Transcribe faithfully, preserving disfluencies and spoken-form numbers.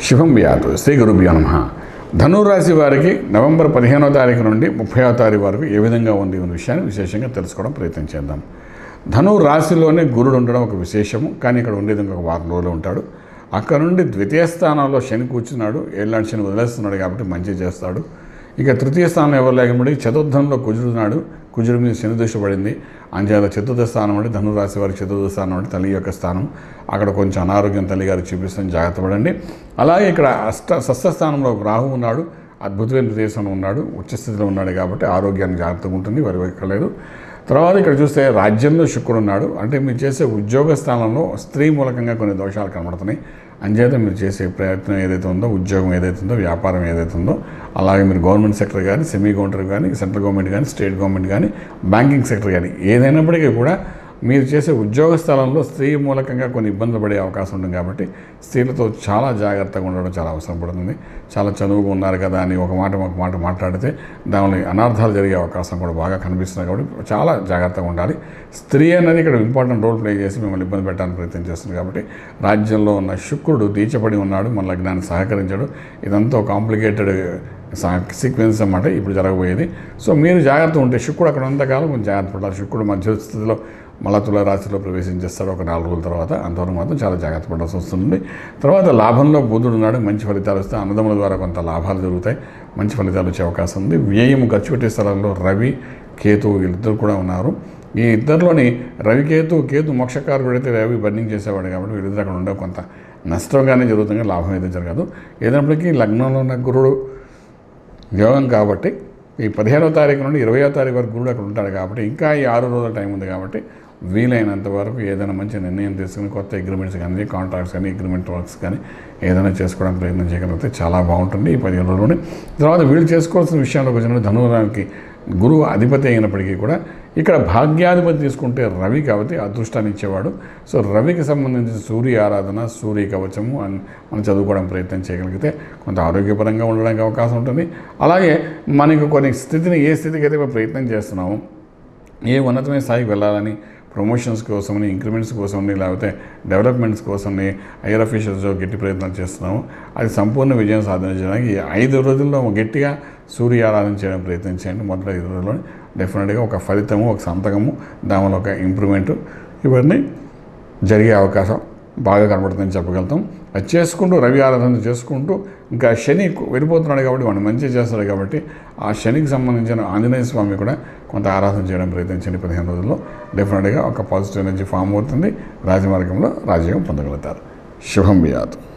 శుభం వ్యాతు శ్రీ గురుభ్యో నమః. ధనురాశి వారికి నవంబర్ పదిహేనవ తారీఖు నుండి ముప్పైవ తారీఖు వరకు ఏ విధంగా ఉంది అనే విషయాన్ని విశేషంగా తెలుసుకోవడం ప్రయత్నం చేద్దాం. ధను రాశిలోనే గురుడు ఉండడం ఒక విశేషము, కానీ ఇక్కడ ఉండేది ఇంకొక వారం రోజులు ఉంటాడు. అక్కడ నుండి ద్వితీయ స్థానంలో శని కూర్చున్నాడు, ఏళ్ళనాటి శని వదిలేస్తున్నాడు కాబట్టి మంచి చేస్తాడు. ఇక తృతీయ స్థానం ఎవరు లేకపోతే చతుర్థంలో కుజుడున్నాడు, కుజుడి మీద శని దృష్టి పడింది. అంచేత చతుర్థ స్థానం అంటే ధనురాశి వారికి చతుర్థ స్థానం అంటే తల్లి యొక్క స్థానం. అక్కడ కొంచెం అనారోగ్యం తల్లి గారికి చూపిస్తాను, జాగ్రత్త పడండి. అలాగే ఇక్కడ అష్ట షష్ఠ స్థానంలో రాహు ఉన్నాడు, అద్భుతమైన ప్రదేశంలో ఉన్నాడు, ఉచ్చస్థితిలో ఉన్నాడు కాబట్టి ఆరోగ్యానికి జాగ్రత్తగా ఉంటుంది, వరి ఎక్కలేదు. తర్వాత ఇక్కడ చూస్తే రాజ్యంలో శుక్రుడు ఉన్నాడు, అంటే మీరు చేసే ఉద్యోగ స్థానంలో స్త్రీ మూలకంగా కొన్ని దోషాలు కనబడుతున్నాయి. అంచేత మీరు చేసే ప్రయత్నం ఏదైతే ఉందో, ఉద్యోగం ఏదైతే ఉందో, వ్యాపారం ఏదైతే ఉందో, అలాగే మీరు గవర్నమెంట్ సెక్టర్ కానీ, సెమీ గవర్నమెంట్ కానీ, సెంట్రల్ గవర్నమెంట్ కానీ, స్టేట్ గవర్నమెంట్ కానీ, బ్యాంకింగ్ సెక్టర్ కానీ ఏదైనప్పటికీ కూడా మీరు చేసే ఉద్యోగ స్థలంలో స్త్రీ మూలకంగా కొన్ని ఇబ్బందులు పడే అవకాశం ఉంటుంది. కాబట్టి స్త్రీలతో చాలా జాగ్రత్తగా ఉండడం చాలా అవసరం పడుతుంది. చాలా చదువుగా ఉన్నారు కదా అని ఒక మాట ఒక మాట మాట్లాడితే దానిలో అనర్థాలు జరిగే అవకాశం కూడా బాగా కనిపిస్తుంది. కాబట్టి చాలా జాగ్రత్తగా ఉండాలి. స్త్రీ అనేది ఇక్కడ ఇంపార్టెంట్ రోల్ ప్లే చేసి మిమ్మల్ని ఇబ్బంది పెట్టడానికి ప్రయత్నం చేస్తుంది. కాబట్టి రాజ్యంలో ఉన్న శుక్రుడు దీచపడి ఉన్నాడు, మన లగ్నాన్ని సహకరించాడు. ఇదంతా కాంప్లికేటెడ్ సీక్వెన్స్ అన్నమాట ఇప్పుడు జరగబోయేది. సో మీరు జాగ్రత్త ఉంటే శుక్రుడు అక్కడ ఉన్నంతకాలం కొంచెం జాగ్రత్త పడాలి. శుక్రుడు మధ్య స్థితిలో మళ్ళా తుల రాశిలో ప్రవేశించేస్తాడు ఒక నాలుగు రోజుల తర్వాత. అంతవరకు మాత్రం చాలా జాగ్రత్త పడాల్సి వస్తుంది. తర్వాత లాభంలో బుధుడు ఉన్నాడు, మంచి ఫలితాలు వస్తాయి. అన్నదమ్ముల ద్వారా కొంత లాభాలు జరుగుతాయి, మంచి ఫలితాలు వచ్చే అవకాశం ఉంది. వ్యయం ఖర్చు పెట్టే స్థలంలో రవి కేతు వీళ్ళిద్దరు కూడా ఉన్నారు. ఈ ఇద్దరిలోని రవి కేతు కేతు మోక్షకారకుడు అయితే రవి బర్నింగ్ చేసేవాడు కాబట్టి వీళ్ళిద్దరు అక్కడ ఉండే కొంత నష్టంగానే జరుగుతుంది, లాభం అయితే జరగదు. ఏదైనప్పటికీ లగ్నంలో ఉన్న గురుడు యోగం కాబట్టి ఈ పదిహేనవ తారీఖు నుండి ఇరవయో తారీఖు వరకు గురుడు అక్కడ ఉంటాడు కాబట్టి ఇంకా ఈ ఆరు రోజుల టైం ఉంది. కాబట్టి వీలైనంత వరకు ఏదైనా మంచి నిర్ణయం తీసుకుని కొత్త అగ్రిమెంట్స్ కానీ, కాంట్రాక్ట్స్ కానీ, అగ్రిమెంట్ వర్క్స్ కానీ ఏదైనా చేసుకోవడానికి ప్రయత్నం చేయగలిగితే చాలా బాగుంటుంది ఈ పదిహేను రోజుల్లోనే. తర్వాత వీళ్ళు చేసుకోవాల్సిన విషయాల్లోకి వచ్చిన ధనురానికి గురువు అధిపతి అయినప్పటికీ కూడా ఇక్కడ భాగ్యాధిపతి తీసుకుంటే రవి కాబట్టి అదృష్టాన్ని ఇచ్చేవాడు. సో రవికి సంబంధించిన సూర్య ఆరాధన, సూర్య కవచము అని మనం చదువుకోవడానికి ప్రయత్నం చేయగలిగితే కొంత ఆరోగ్యపరంగా ఉండడానికి అవకాశం ఉంటుంది. అలాగే మనకు కొన్ని స్థితిని ఏ స్థితికి అయితే మేము ప్రయత్నం చేస్తున్నాము, ఏ ఉన్నతమైన స్థాయికి వెళ్ళాలని, ప్రమోషన్స్ కోసమని, ఇంక్రిమెంట్స్ కోసమని, లేకపోతే డెవలప్మెంట్స్ కోసమని హైయర్ అఫీషియల్స్ గట్టి ప్రయత్నాలు చేస్తున్నాము. అది సంపూర్ణ విజయం సాధించడానికి ఈ ఐదు రోజుల్లో గట్టిగా సూర్య ఆరాధన చేయడం ప్రయత్నం చేయండి. మొదటి ఐదు రోజుల్లో డెఫినెట్గా ఒక ఫలితము, ఒక సంతకము, దానివల్ల ఒక ఇంప్రూవ్మెంటు ఇవన్నీ జరిగే అవకాశం బాగా కనబడుతుందని చెప్పగలుగుతాం. అది చేసుకుంటూ రవి ఆరాధన చేసుకుంటూ ఇంకా శని వెళ్ళిపోతున్నాడు కాబట్టి వాడు మంచి చేస్తాడు కాబట్టి ఆ శనికి సంబంధించిన ఆంజనేయ స్వామి కూడా కొంత ఆరాధన చేయడం ప్రయత్నించండి. పదిహేను రోజుల్లో డెఫినెట్గా ఒక పాజిటివ్ ఎనర్జీ ఫామ్ అవుతుంది. రాజమార్గంలో రాజయోగం పొందగలుగుతారు. శుభం వ్యాతు.